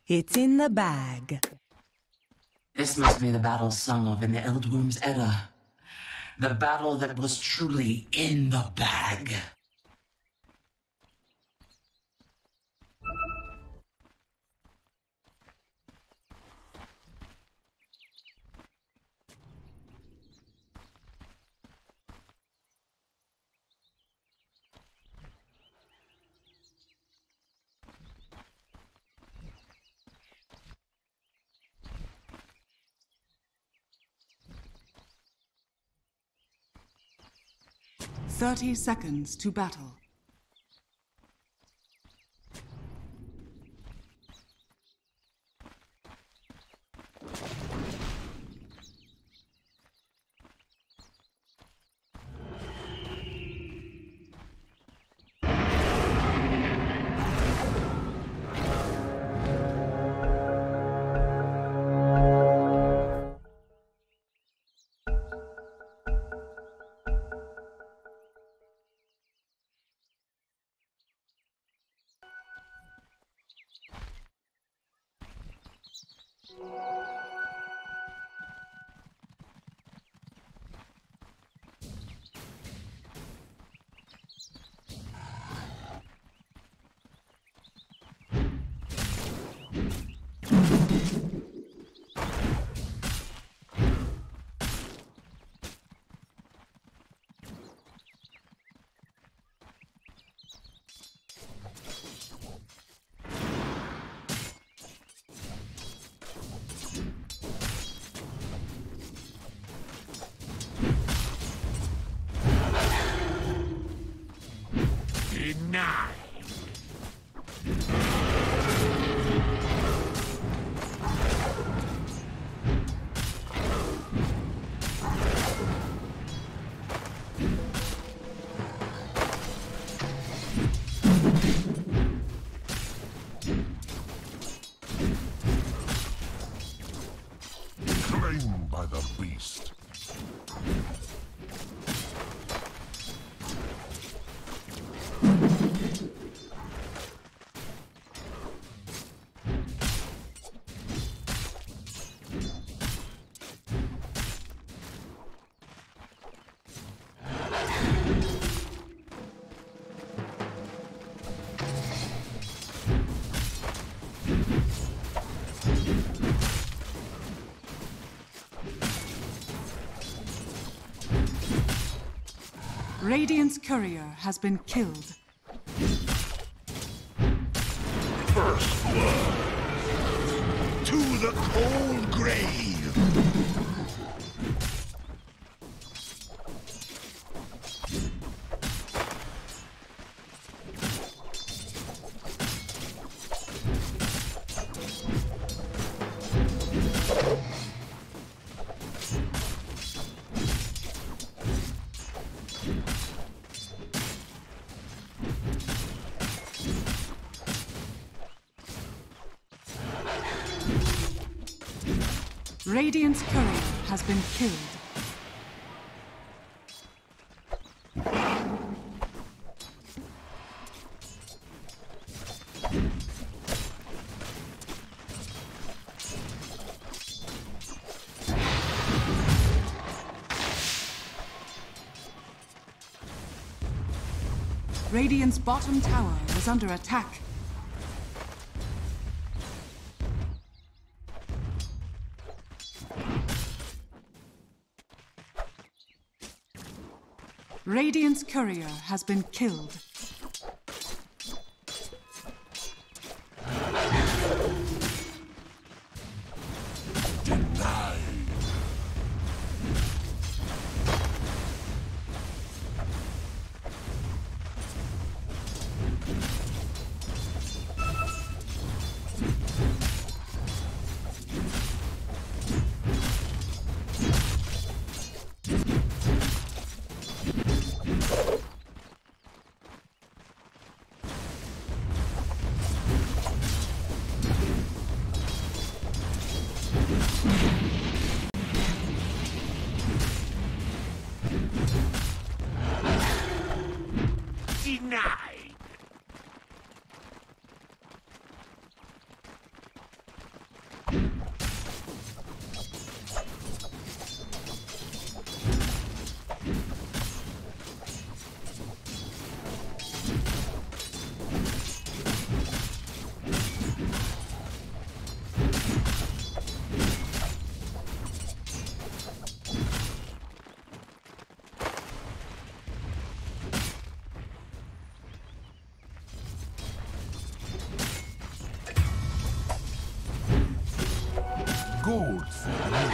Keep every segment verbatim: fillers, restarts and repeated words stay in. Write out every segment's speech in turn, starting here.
It's in the bag. This must be the battle sung of in the Eldwomb's Edda. The battle that was truly in the bag. Thirty seconds to battle. Denied. Claimed by the beast. Radiant's courier has been killed. First blood. To the cold grave. Radiant's courier has been killed. Radiant's bottom tower is under attack. Radiant's courier has been killed. Denied. Denied. Hold for me.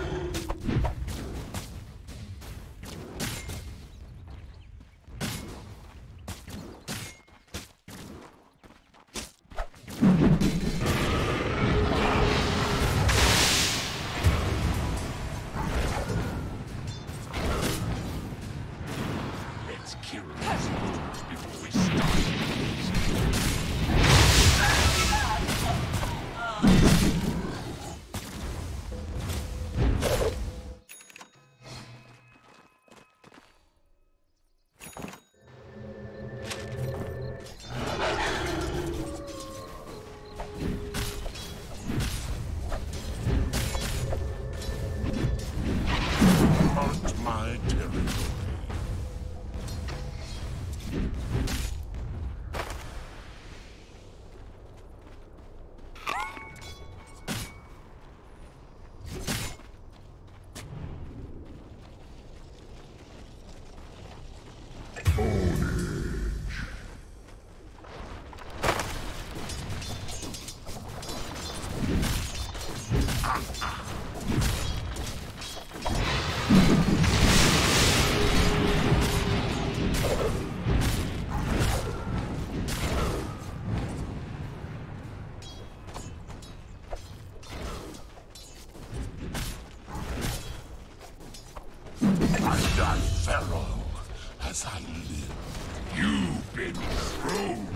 As I live, you've been thrown.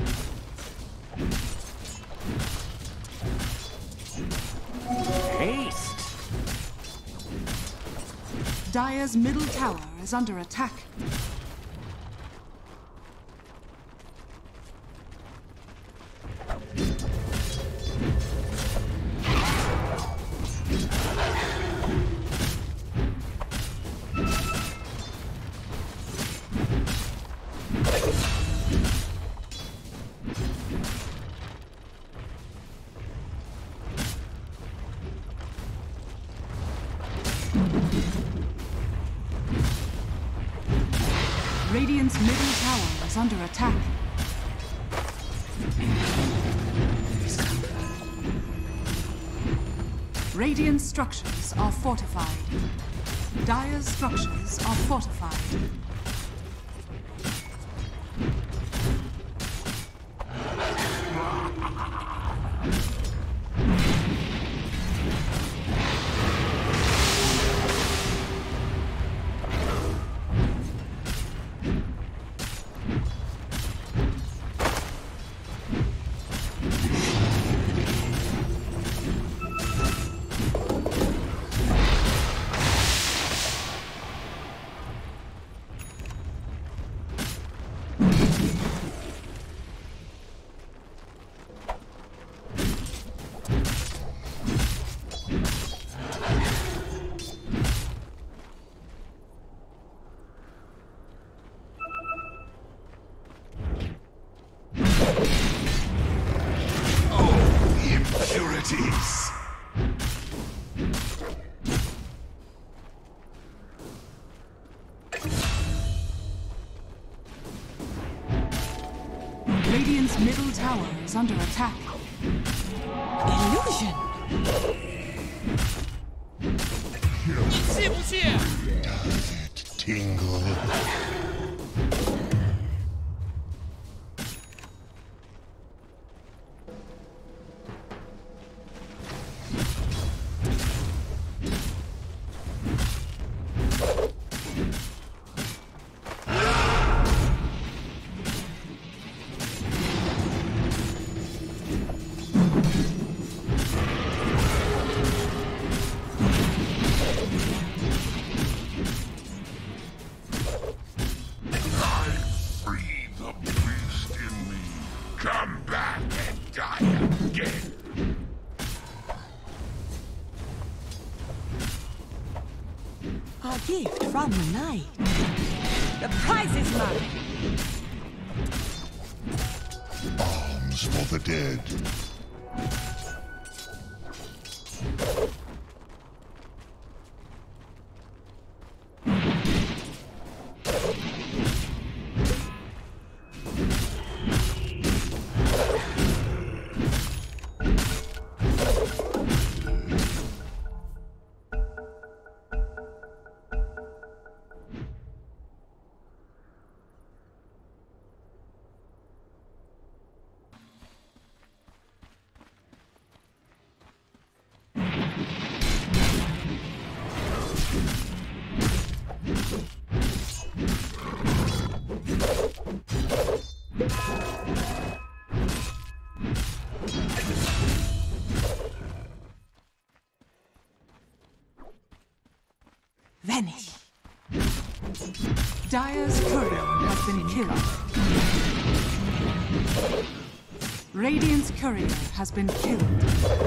Haste! Dire's middle tower is under attack. Radiant's middle tower is under attack. Radiant structures are fortified. Dire's structures are fortified. Radiant's middle tower is under attack. Illusion! Does it tingle? Come back and die again! A gift from the night. The prize is mine! Alms for the dead. vanish. Dire's courier has been killed. Radiant's courier has been killed.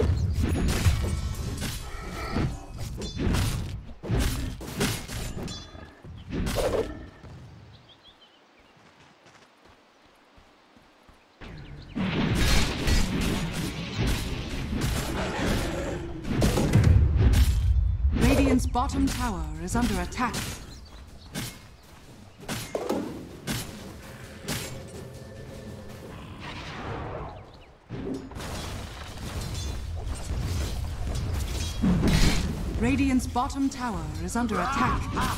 Radiant's bottom tower is under attack. Radiant's bottom tower is under attack.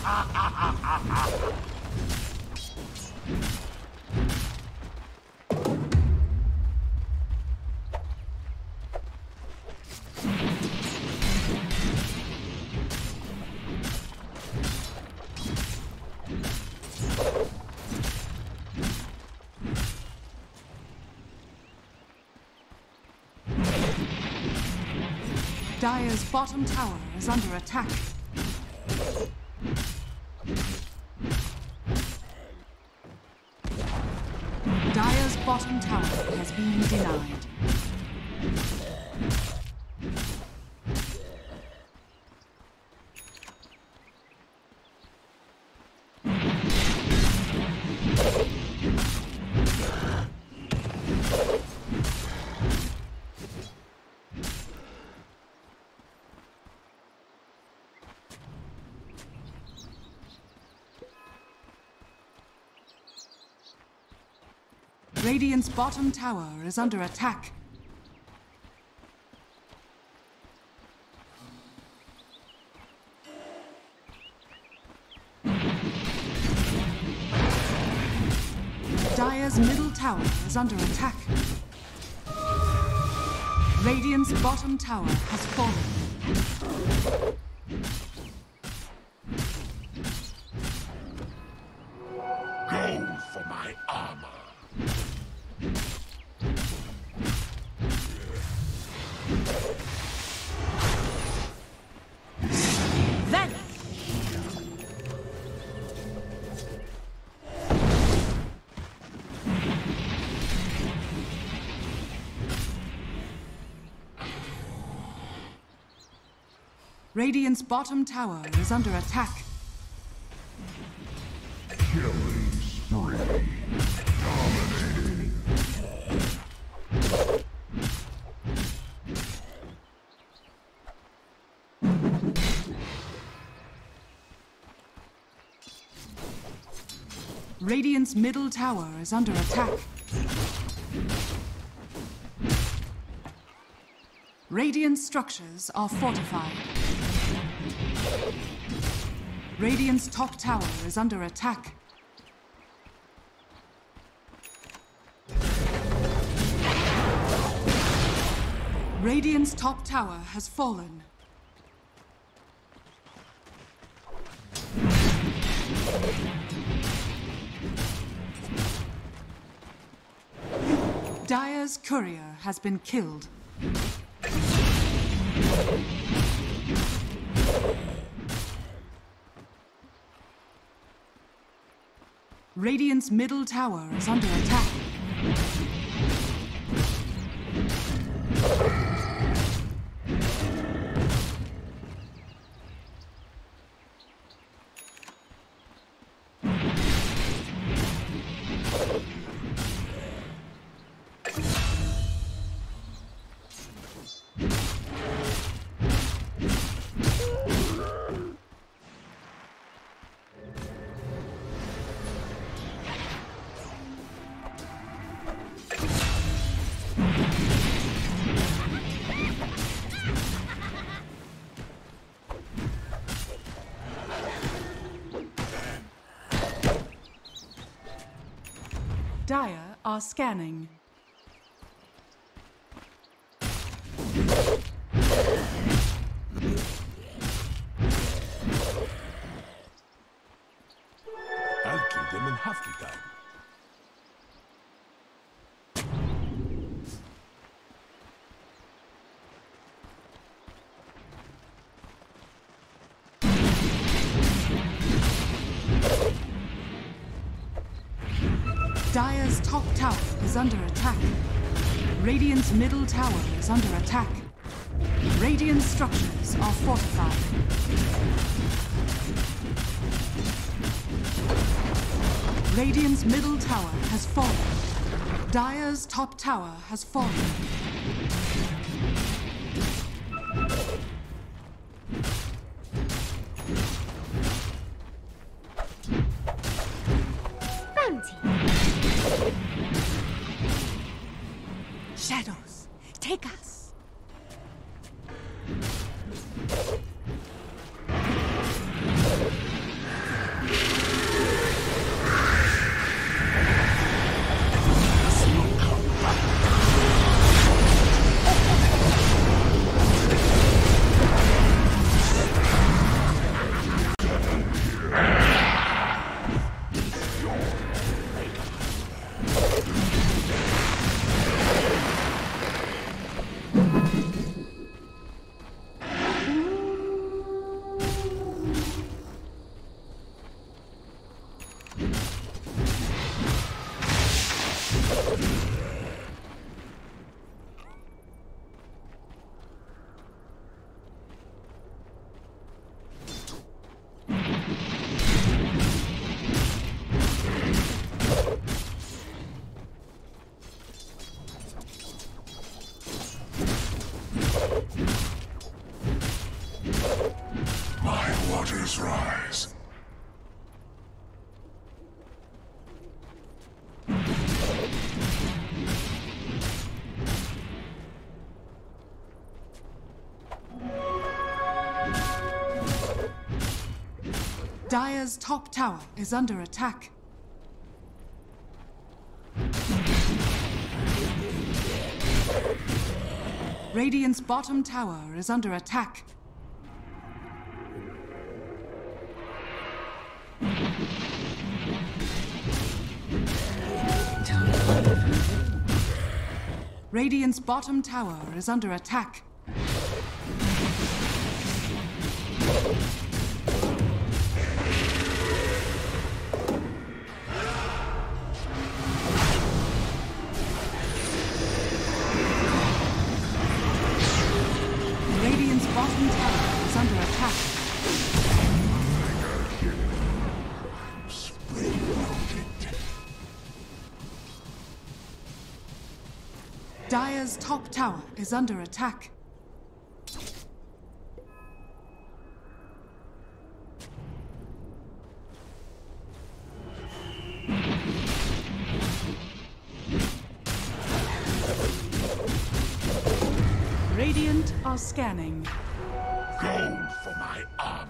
Dire's bottom tower is under attack. Dire's bottom tower has been denied. Radiant's bottom tower is under attack. Dire's middle tower is under attack. Radiant's bottom tower has fallen. Go for my armor. Radiant's bottom tower is under attack. Killing spree. Dominating. Radiant's middle tower is under attack. Radiant structures are fortified. Radiant's top tower is under attack. Radiant's top tower has fallen. Dire's courier has been killed. Radiant's middle tower is under attack. Dire are scanning. I'll kill them in half the time. Dire's top tower is under attack. Radiant's middle tower is under attack. Radiant structures are fortified. Radiant's middle tower has fallen. Dire's top tower has fallen. Shadows, take us. Waters rise. Dire's top tower is under attack. Radiant's bottom tower is under attack. Radiant's bottom tower is under attack. Radiant's bottom tower is under attack. Dire's top tower is under attack. Radiant are scanning. Gold for my armor.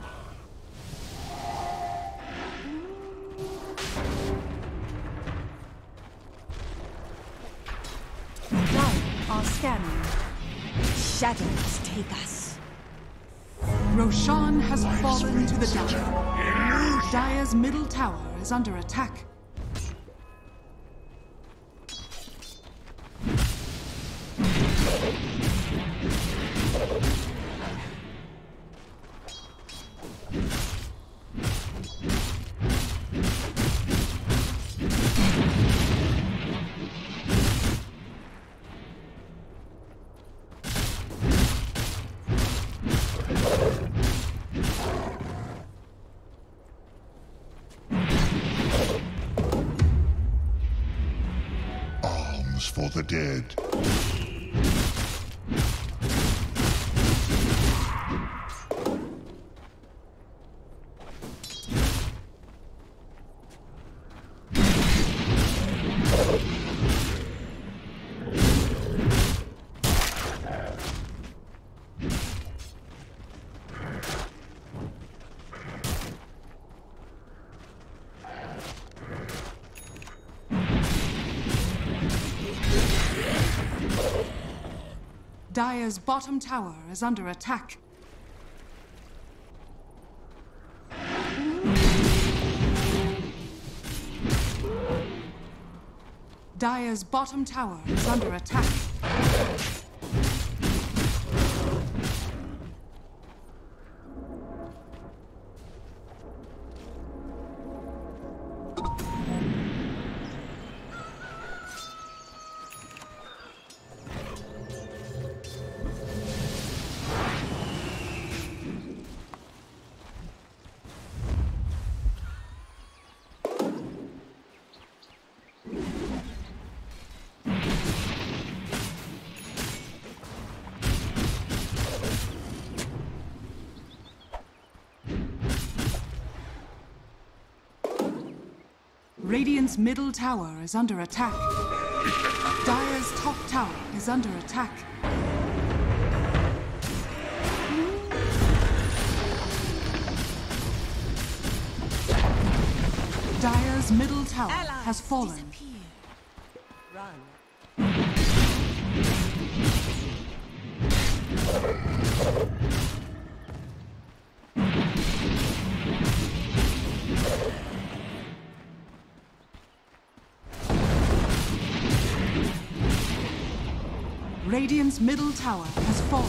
Dire are scanning. Shadows, take us. Roshan has fallen to the Dire. Dire's middle tower is under attack. For the dead. Dire's bottom tower is under attack. Dire's bottom tower is under attack. Radiant's middle tower is under attack. Dire's top tower is under attack. Dire's middle tower Allies has fallen. disappear. Run. Radiant's middle tower has fallen.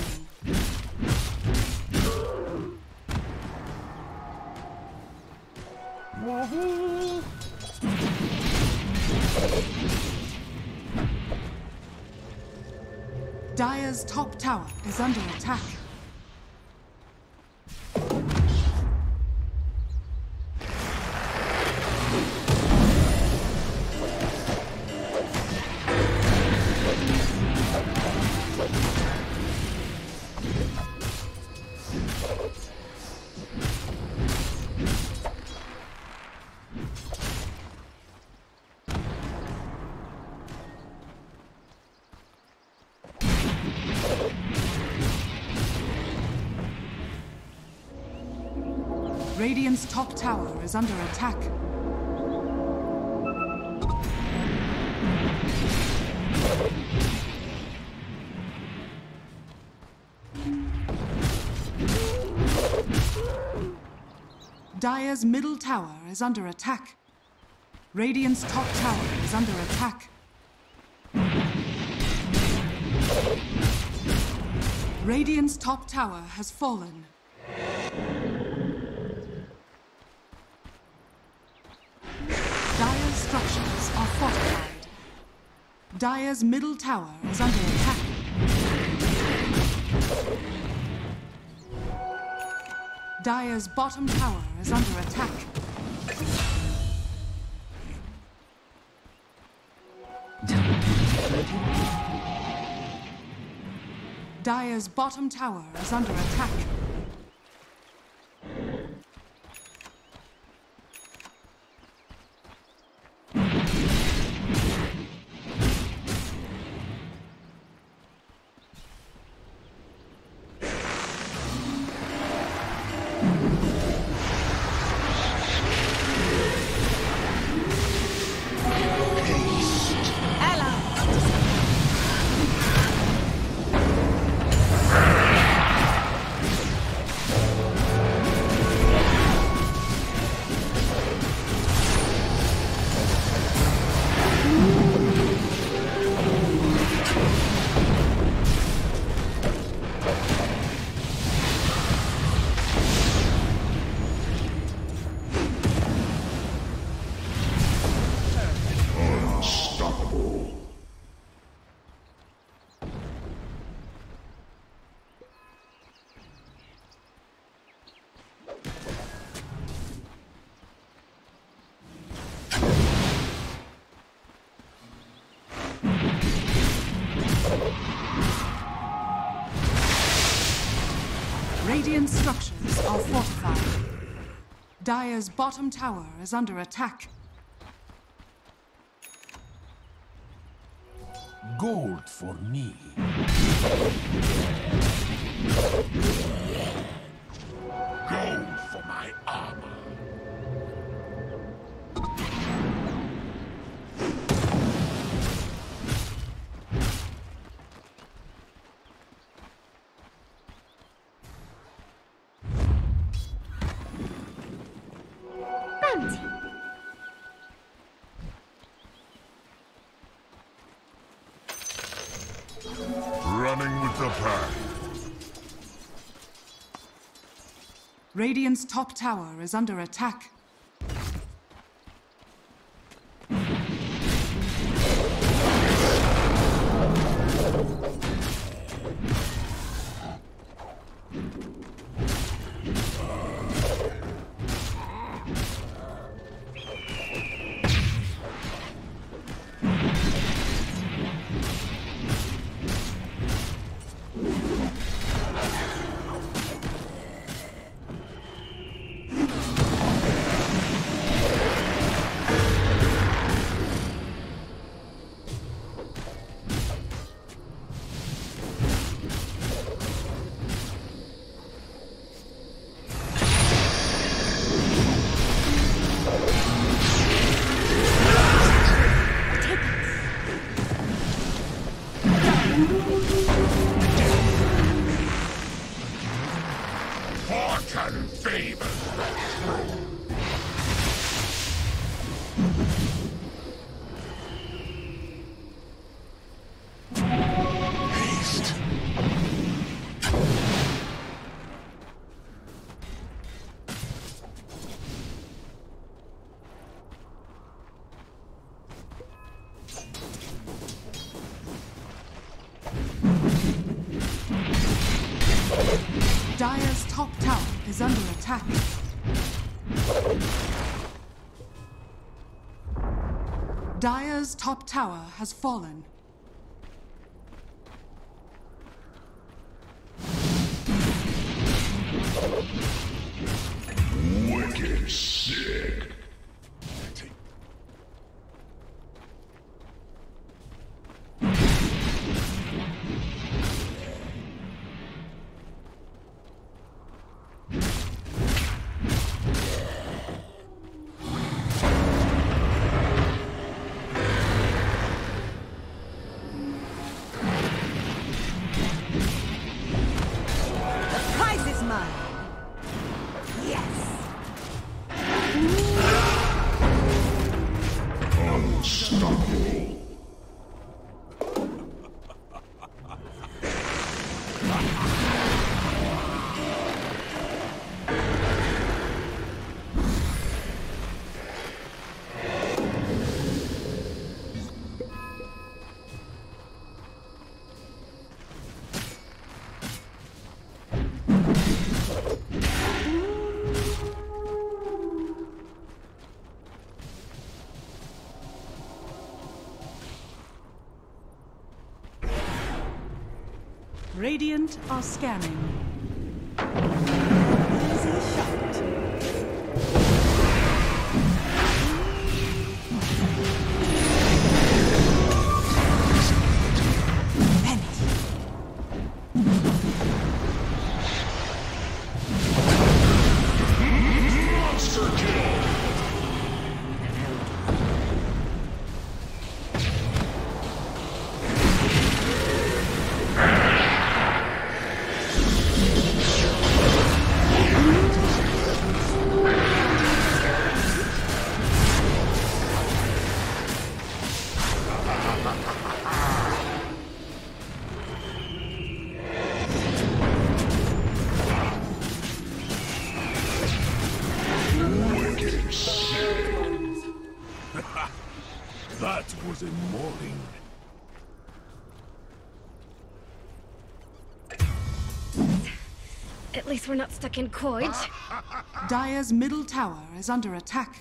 Dire's top tower is under attack. Radiant's top tower is under attack. Dire's middle tower is under attack. Radiant's top tower is under attack. Radiant's top tower has fallen. Dire's structures are fortified. Dire's middle tower is under attack. Dire's bottom tower is under attack. Dire's bottom tower is under attack. Radiant structures are fortified. Dire's bottom tower is under attack. Gold for me. Gold for my armor. Running with the pack. Radiant's top tower is under attack. Fortune favors the true. Haste. Dire's top tower is under attack. Dire's top tower has fallen. Wicked sick. Radiant are scanning. Easy shot. Vanish. Monster kill. That was a morning. At least we're not stuck in Coig. Dire's middle tower is under attack.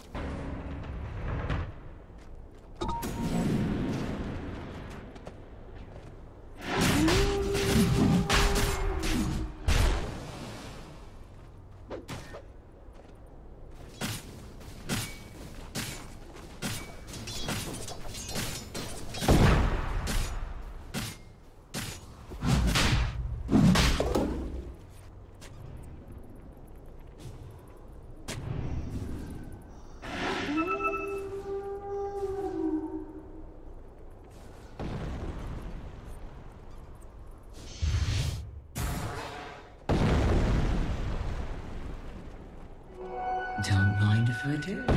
Don't mind if I do.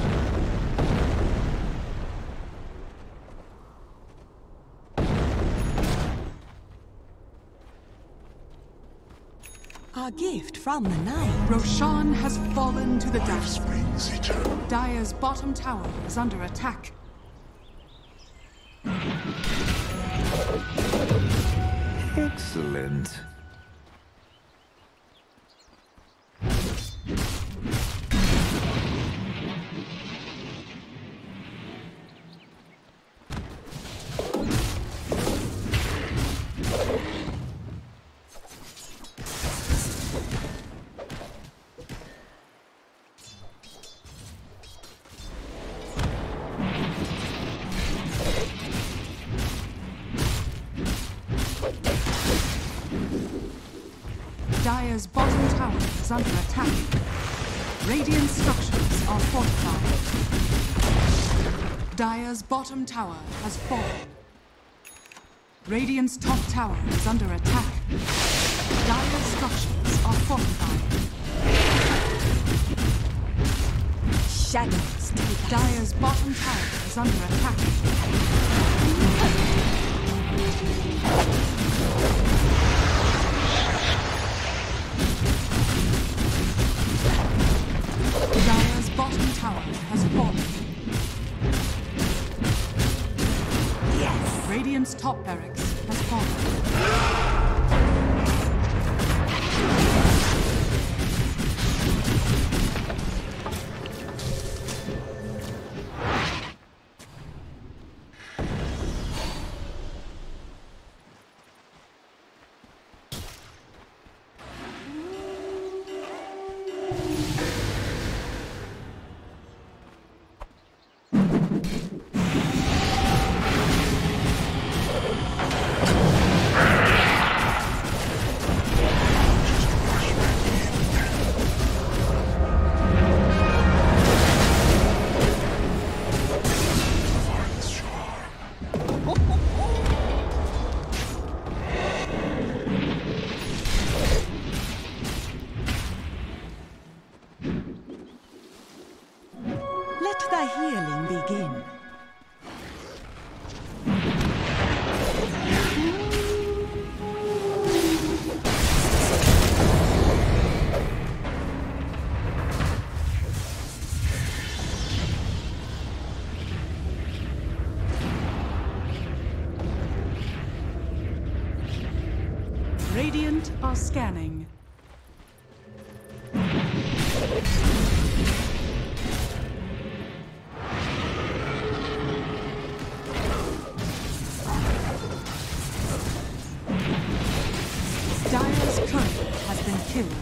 A gift from the night. Roshan has fallen to the dust. Springs eternal. Dire's bottom tower is under attack. Excellent. Dire's bottom tower is under attack. Radiant structures are fortified. Dire's bottom tower has fallen. Radiant's top tower is under attack. Dire's structures are fortified. shadows take us. Dire's bottom tower is under attack. Dire's bottom tower has fallen. Yes. Radiant's top barracks has fallen. Let thy healing begin. Radiant are scanning. Dire's turret has been killed.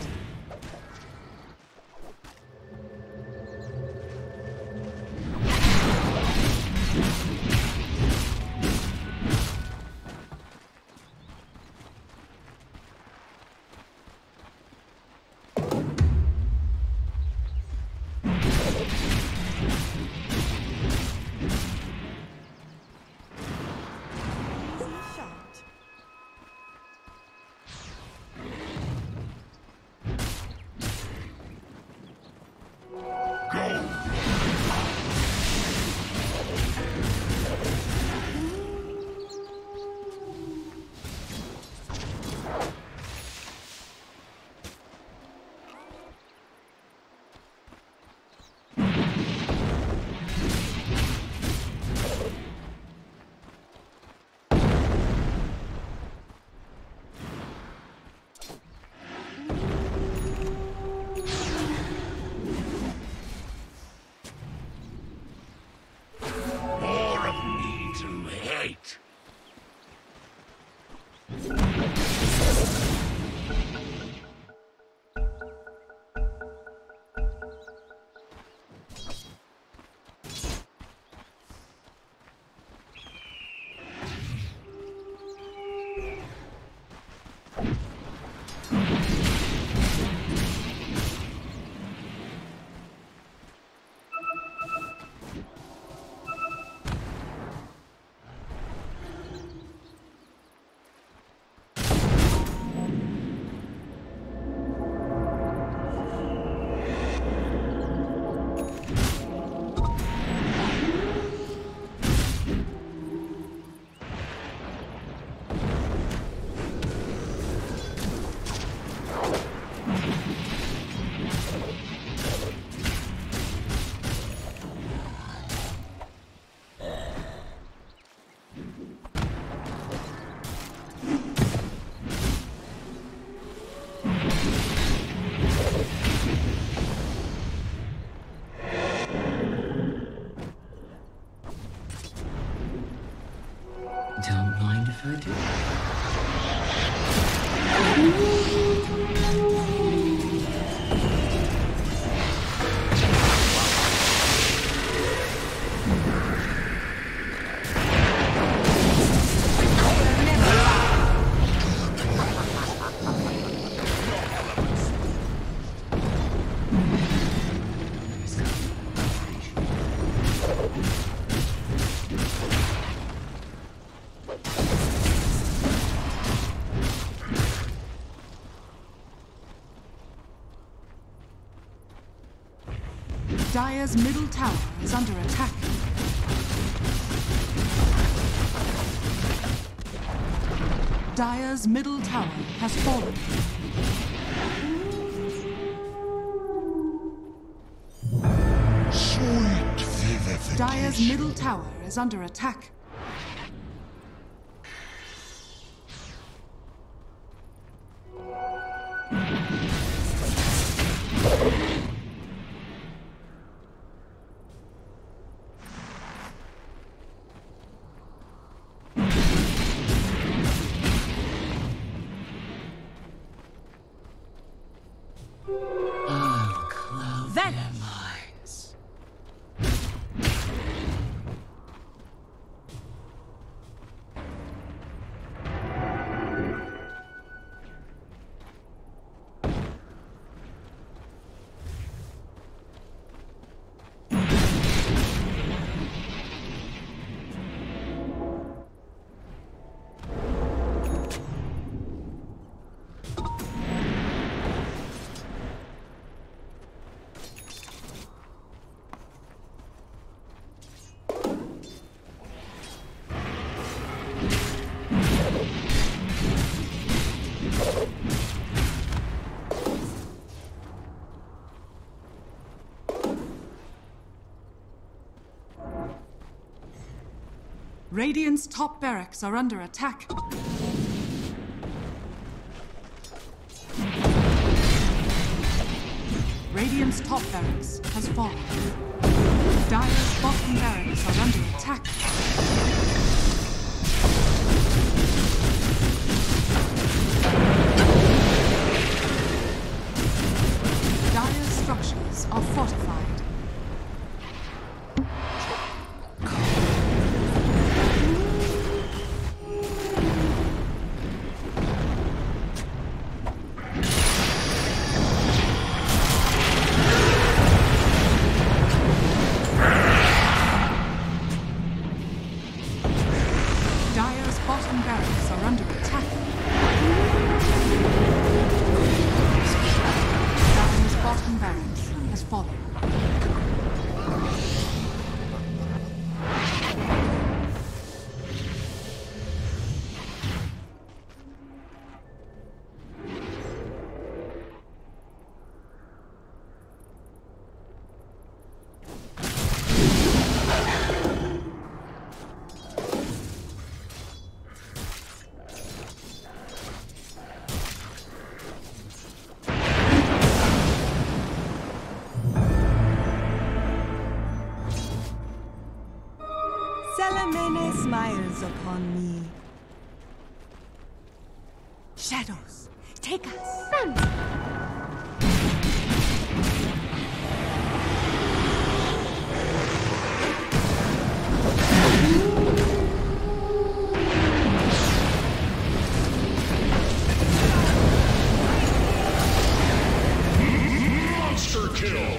Dire's middle tower is under attack. Dire's middle tower has fallen. Sweet vivification. Dire's middle tower is under attack. I'll cloud their minds. Radiant's top barracks are under attack. Radiant's top barracks has fallen. Dire's bottom barracks are under attack. Dire's structures are fortified. Salamene smiles upon me. Shadows, take us. Monster kill.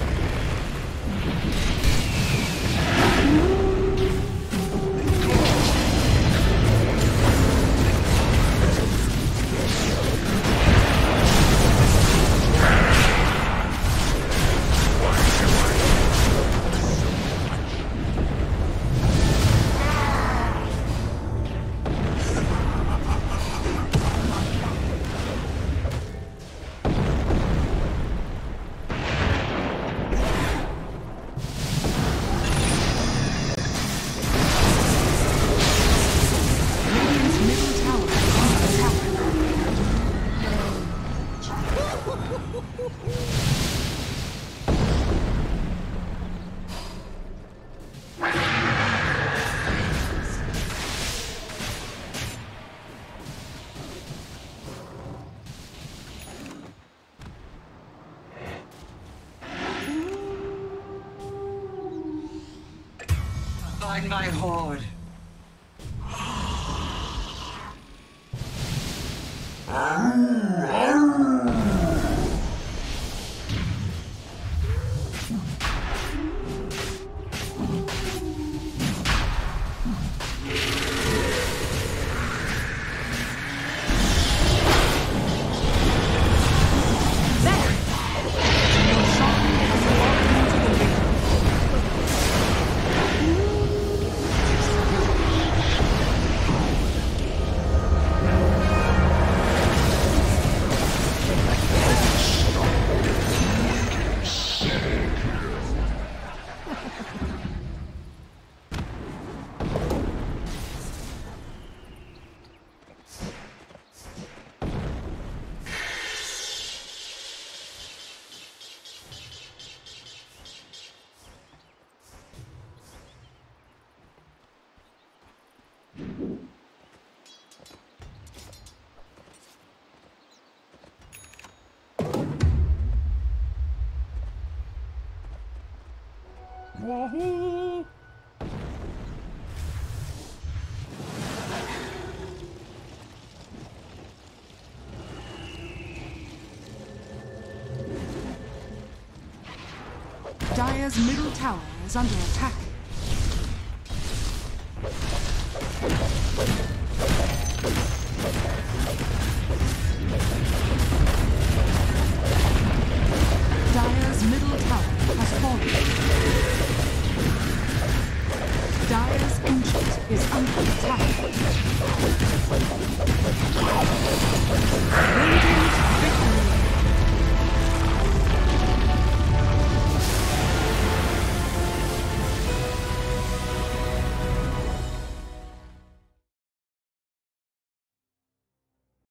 Find my horde. There! Your shot has walked into the Wahoo! Dire's middle tower is under attack.